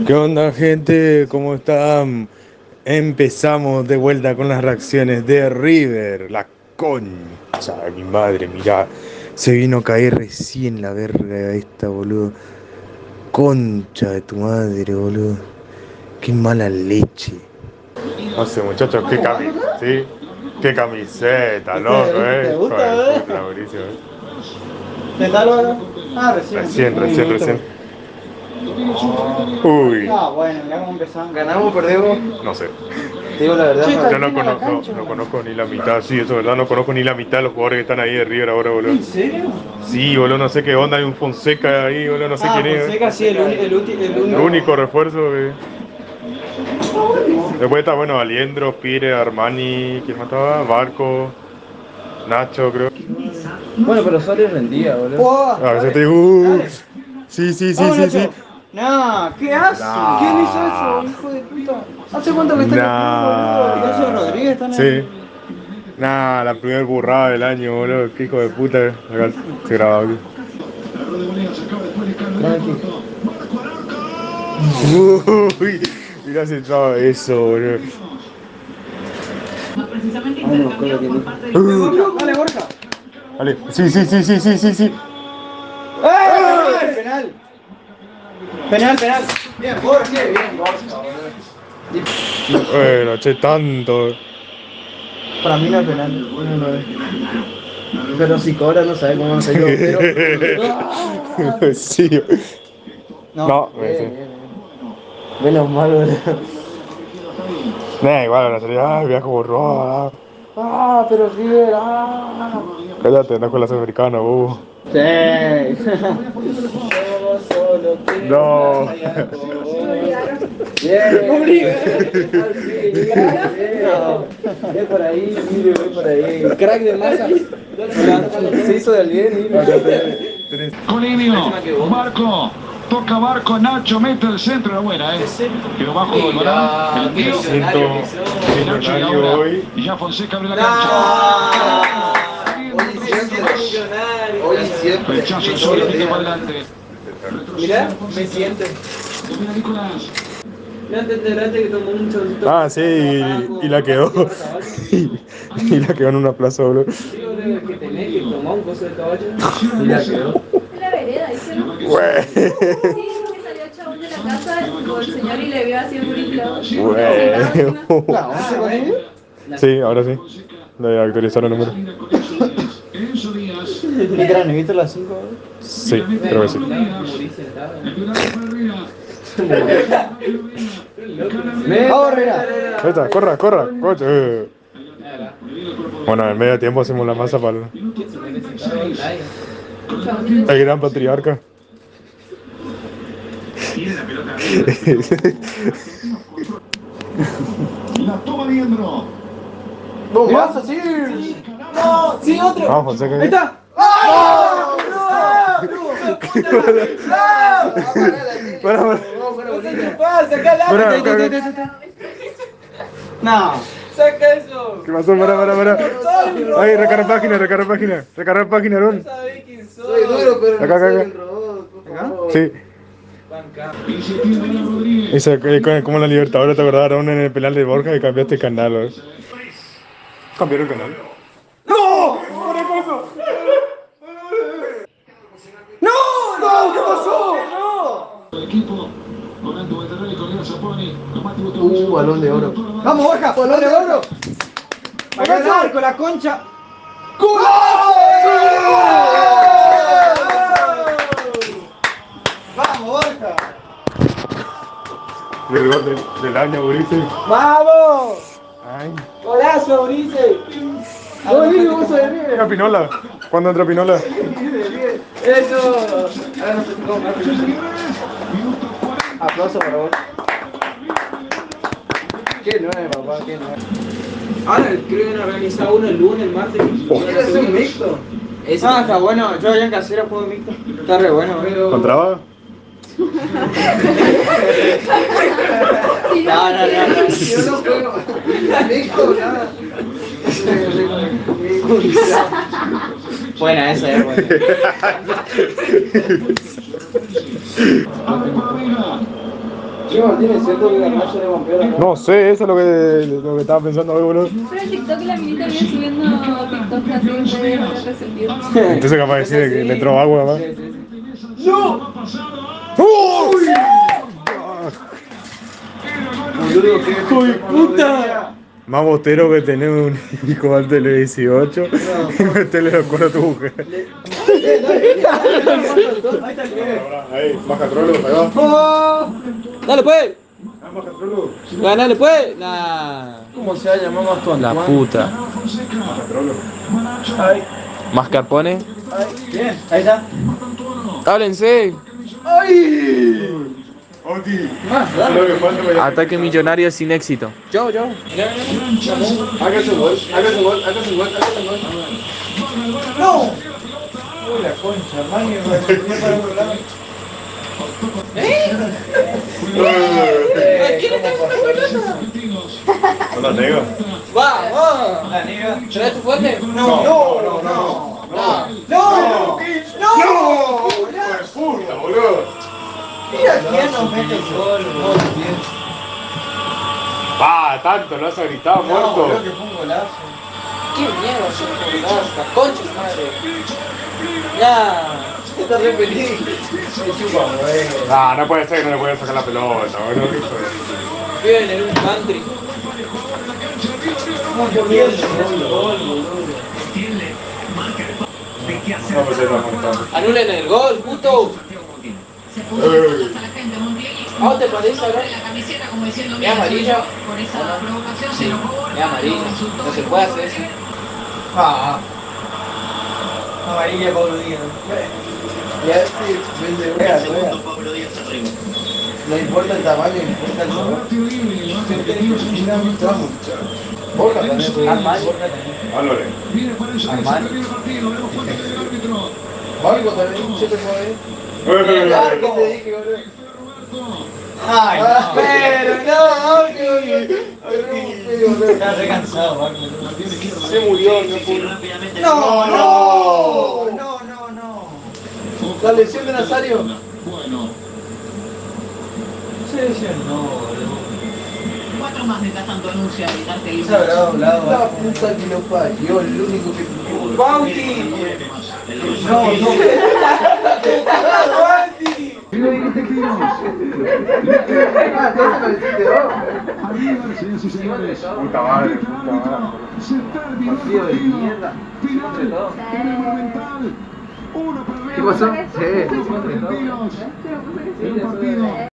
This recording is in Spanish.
¿Qué onda, gente? ¿Cómo están? Empezamos de vuelta con las reacciones de River. La concha de mi madre, mirá. Se vino a caer recién la verga esta, boludo. Concha de tu madre, boludo. Qué mala leche. No sé, muchachos, qué camiseta, ¿sí? Qué camiseta, loco, ¿Te Hijo gusta, de puta, Mauricio, ¿Qué tal ahora? Ah, Recién, Me recién, gusta. recién. Uy, Ah, bueno, ya cómo empezamos. ¿Ganamos o perdemos? no sé. Te digo la verdad. Yo Yo no, no la conozco, cancha, no conozco ni la mitad, sí, eso es verdad, no conozco ni la mitad de los jugadores que están ahí de River ahora, boludo. ¿En serio? Sí, boludo, no sé qué onda, hay un Fonseca ahí, boludo, no sé quién es. Fonseca sí, el El único. único refuerzo que... Después está, bueno, Aliendro, Pire, Armani, ¿quién más estaba? Barco, Nacho, creo. Bueno, pero Suárez rendía, boludo. A veces te digo, sí, sí, sí, Vamos, sí, sí. Nacho. No, ¿qué hace? Nah. ¿Quién hizo eso, hijo de puta? ¿Hace cuánto que está en el club, boludo? Nah. Ignacio Rodríguez está en Sí. el... Nah, la primer burrada del año, boludo, qué hijo de puta. Acá se graba aquí. Uy, mirá si entraba eso, boludo. Dale, Borja. Vale, sí, sí, sí, sí, sí, sí, sí. ¡Eh! Penal. Penal, penal. Bien, Borja, bien, Borja, boludo. Bueno, che, tanto. Para mí no es penal. No lo es. Pero si cobra no sabe cómo no sé yo. Pero... Sí. No, bien, sí. bien, bien. Menos mal, boludo. Nah, igual, la salida, viajo borró. Ah, pero River, ah. Cállate, anda con la sudamericana, bobo. Sí. Yo solo quiero No. playa con vos. Bien. Bien por ahí, mire, bien por ahí. Crack de masa. Se hizo del bien, mire. Colinio, Marco, toca Marco, Nacho, mete el centro, era buena, quedó bajo el balón, el tío, Siento Nacho y millonario ahora, hoy. y ya Fonseca abre la cancha. Hoy siempre. Rechazo el solo, tiro para adelante. Mirá, me siente. Domina Nicolás. Que tomó un choncito. Ah, sí, y la quedó. Y la quedó en una plaza, boludo. Que tenés que tomar un coso de caballo. Y la quedó. En la vereda, ¿hicieron? Güey. Sí, que salió el chabón de la casa el señor y le vio así en un clavo. Güey. Sí, ahora sí. Le actualizaron el número. ¿Y que la nevita las 5? Sí, creo que sí. ¡Vamos, Herrera! Ahí está, corra, corra, coche. Bueno, en medio tiempo hacemos la masa para el gran patriarca. La toma Diendro. ¡Bombazo, sí! ¡No! ¡Sí, otro! Vamos, Fonseca. ¡Ahí está! ¡Oh! Para. No. Saca eso. ¿Qué pasó? Para. Ay, recarga página, Recarga página, Ron. Soy duro, pero Acá, acá, acá. el robot, por favor. Sí. Esa, como la Libertadores, te acordás, Ron, en el penal de Borja y cambiaste canal, ¿no? ¿Cambiaron el canal? ¡No! ¡No! ¿Qué pasó? ¡No! El equipo, Rolando Valderrey, Correa Zaponi, Balón de oro. ¡Vamos, Borja! ¡Balón de oro! ¡Acá el arco, la concha! ¡Gol! ¡Vamos, Borja! El gol del año, Ulises. ¡Vamos! Ay. ¡Golazo, Ulises! Entra Pinola. ¿Cuándo entra Pinola? ¡Eso! Ahora no sé cómo más. Aplauso para vos. ¡Qué nueve, papá! ¡Qué nueve! Ahora creo que van a organizar uno el lunes, el martes. ¿Quieres hacer un mixto? Ah, está bueno. Yo allá en casera juego mixto. Está re bueno, pero... ¿Contraba? No. Yo no juego. Mixto, nada. Buena esa, buena. Che, Martín, ¿es cierto que Garnacho le rompió la mano? No sé, eso es lo que estaba pensando hoy, boludo. Pero en TikTok la minita viene subiendo TikTok así de resentido. Entonces capaz de decir que le entró agua, ¿verdad? ¡No! ¡Uy! Boludo, qué hijo de puta. Más bostero que tener un hijo antes de los 18 y meterle los cuernos a tu mujer. Ahí, baja trolo, ahí va. ¡Oh! ¡Dale, pues! Baja trolo. ¡Ganale, pues! Nah. ¿Cómo se va a llamar más tu La puta. Baja trolo. Mascarpone. Bien, ahí está. Háblense. ¡Ay! Oti. Más, dale. Lo que falta para Ataque millonario sin éxito. Yo. Hágase un gol, hágase un gol, hágase un gol, hágase un gol. ¡No! Uy, la concha, maño, me para otro lado. ¿Quién está Hola, negro. ¡Vamos! La negra. ¿Traes tu fuerte? No. Puta, boludo. Mira quién nos mete el gol, boludo. Tanto, lo has gritado, No, muerto. creo que fue un golazo. ¿Qué mierda es un golazo? La concha de su madre. Ya. Está re feliz. Se chupa, güey. No puede ser que no le puedan sacar la pelota, boludo. Viven en un country. ¿Cómo que mierda? Gol, boludo. No me sé la montaña. Anulen el gol, puto. ¿A vos te parece ahora? ¿Es amarilla? Es amarilla. No se puede hacer eso. Amarilla Pablo Díaz. Ya vende rueda. No importa el tamaño, importa el sabor. Borja también. Armani. Valore. Armani. Marco también. ¿Qué te mueve? ¿Qué te dije, boludo? Ay, pero no, está re cansado, Marco. Se murió, no. La lesión de Nazario. Bueno. Se lesionó, boludo. 4 más mientras tanto anuncia el cartel. Se habrá doblado. La puta que lo parió, el único que... ¡Bauti! No. ¡Bauti! Señoras y señores. Puta madre. Se terminó Partido de mierda. final en el Monumental. 1 para Real ¿Qué pasó? Madrid, Sí. 4 argentinos. En un partido